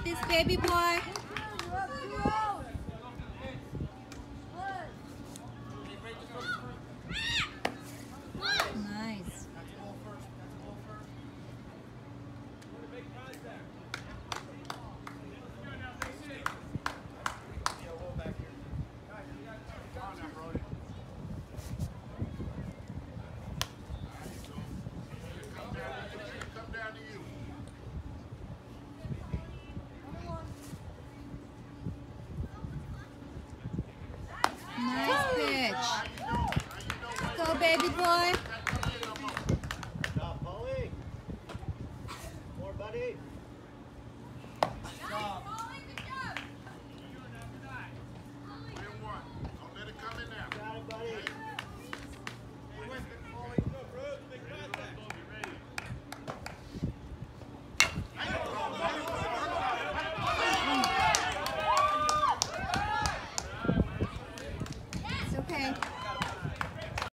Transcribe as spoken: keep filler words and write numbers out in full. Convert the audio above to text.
got this, baby boy. Nice. Nice pitch. Go, baby boy. Good job, Polly. More, buddy. Good job. Don't let it come in now. Got it, buddy. It's okay.